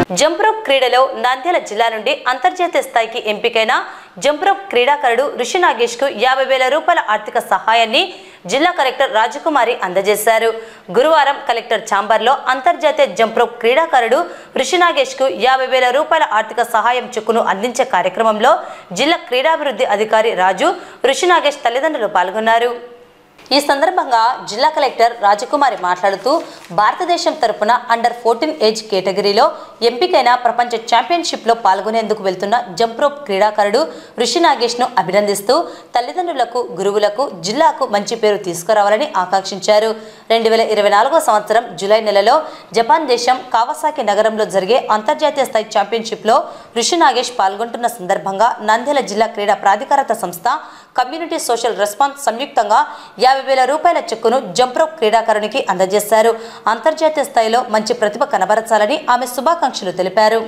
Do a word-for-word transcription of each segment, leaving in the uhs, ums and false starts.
Jump rope క్రీడలో నంద్యాల జిల్లా నుండి అంతర్జాతీయ స్థాయికి ఎంపికైన జంప్ రోప్ క్రీడాకారుడు ఋషి నాగేష్ కు యాభై వేల రూపాయల ఆర్థిక సహాయాన్ని జిల్లా కలెక్టర్ రాజకుమారి అందజేశారు. గురువారం కలెక్టర్ ఛాంబర్లో అంతర్జాతీయ జంప్ రోప్ క్రీడాకారుడు ఋషి నాగేష్ కు యాభై వేల రూపాయల ఆర్థిక సహాయం చెక్కును అందించే కార్యక్రమంలో జిల్లా క్రీడాభివృద్ధి అధికారి రాజు ఋషి నాగేష్ తల్లిదండ్రులు పాల్గొన్నారు. ఈ సందర్భంగా జిల్లా కలెక్టర్ రాజకుమారి మాట్లాడుతూ భారతదేశం తరపున అండర్ ఫోర్టీన్ ఏజ్ కేటగిరీలో ఎంపికైన ప్రపంచ ఛాంపియన్షిప్లో పాల్గొనేందుకు వెళ్తున్న జంప్ రోప్ క్రీడాకారుడు ఋషి నాగేష్ను అభినందిస్తూ తల్లిదండ్రులకు గురువులకు జిల్లాకు మంచి పేరు తీసుకురావాలని ఆకాంక్షించారు. రెండు వేల ఇరవై నాలుగో సంవత్సరం జూలై నెలలో జపాన్ దేశం కావసాకి నగరంలో జరిగే అంతర్జాతీయ స్థాయి ఛాంపియన్షిప్లో ఋషి నాగేష్ పాల్గొంటున్న సందర్భంగా నంద్యాల జిల్లా క్రీడా ప్రాధికారత సంస్థ కమ్యూనిటీ సోషల్ రెస్పాన్స్ సంయుక్తంగా యాభై వేల రూపాయల చెక్కును జంప్ రోప్ క్రీడాకారునికి అందజేశారు. అంతర్జాతీయ స్థాయిలో మంచి ప్రతిభ కనబరచాలని ఆమె శుభాకాంక్షలు తెలిపారు.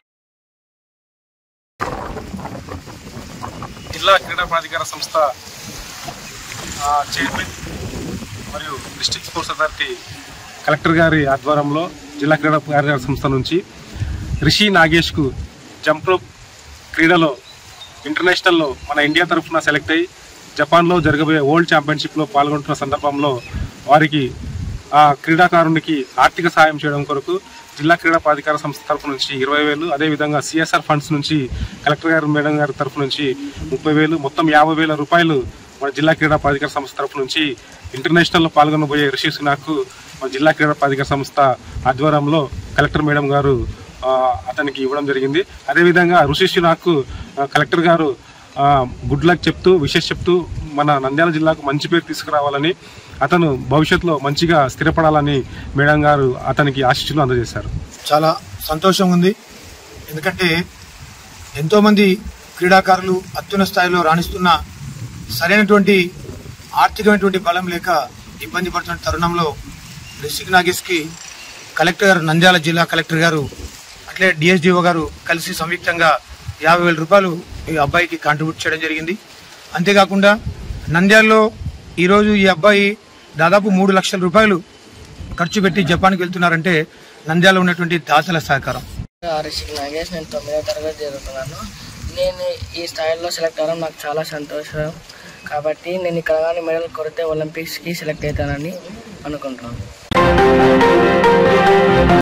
జిల్లా క్రీడా ప్రాధికార సంస్థ చైర్మన్ మరియు డిస్ట్రిక్ట్ స్పోర్ట్స్ అథారిటీ కలెక్టర్ గారి ఆధ్వర్యంలో జిల్లా క్రీడా ప్రాధికార సంస్థ నుంచి రిషి నాగేష్కు జంప్ రోప్ క్రీడలో ఇంటర్నేషనల్లో మన ఇండియా తరఫున సెలెక్ట్ అయ్యి జపాన్లో జరగబోయే వరల్డ్ ఛాంపియన్షిప్లో పాల్గొంటున్న సందర్భంలో వారికి ఆ క్రీడాకారునికి ఆర్థిక సహాయం చేయడం కొరకు జిల్లా క్రీడా ప్రాధికార సంస్థ తరఫు నుంచి ఇరవై వేలు అదేవిధంగా సిఎస్ఆర్ ఫండ్స్ నుంచి కలెక్టర్ గారు మేడం గారి తరఫు నుంచి ముప్పై వేలు మొత్తం యాభై వేల రూపాయలు మన జిల్లా క్రీడా ప్రాధికార సంస్థ తరఫు నుంచి ఇంటర్నేషనల్లో పాల్గొనబోయే ఋషి నాకు మన జిల్లా క్రీడా ప్రాధికార సంస్థ ఆధ్వర్యంలో కలెక్టర్ మేడం గారు అతనికి ఇవ్వడం జరిగింది. అదేవిధంగా ఋషి నాకు కలెక్టర్ గారు గుడ్ లక్ చెప్తూ విషెస్ చెప్తూ మన నంద్యాల జిల్లాకు మంచి పేరు తీసుకురావాలని అతను భవిష్యత్తులో మంచిగా స్థిరపడాలని మేడం గారు అతనికి ఆశీస్సులు అందజేశారు. చాలా సంతోషంగా ఉంది. ఎందుకంటే ఎంతోమంది క్రీడాకారులు అత్యున్నత స్థాయిలో రాణిస్తున్న సరైనటువంటి ఆర్థికమైనటువంటి బలం లేక ఇబ్బంది పడుతున్న తరుణంలో రిషి నాగేష్కి కలెక్టర్ గారు నంద్యాల జిల్లా కలెక్టర్ గారు అట్లే డిఎస్డిఓ గారు కలిసి సంయుక్తంగా యాభై వేల రూపాయలు ఈ అబ్బాయికి కాంట్రిబ్యూట్ చేయడం జరిగింది. అంతేకాకుండా నంద్యాలలో ఈరోజు ఈ అబ్బాయి దాదాపు మూడు లక్షల రూపాయలు ఖర్చు పెట్టి జపాన్కి వెళ్తున్నారంటే నంద్యాలలో ఉన్నటువంటి దాతల సహకారం. రిషి నాగేష్, నేను తొమ్మిదవ తరగతి చదువుతున్నాను. నేను ఈ స్థాయిలో సెలెక్ట్ అవ్వడం నాకు చాలా సంతోషం. కాబట్టి నేను ఇక్కడ కానీ మెడల్ కొడితే ఒలింపిక్స్కి సెలెక్ట్ అవుతానని అనుకుంటున్నాను.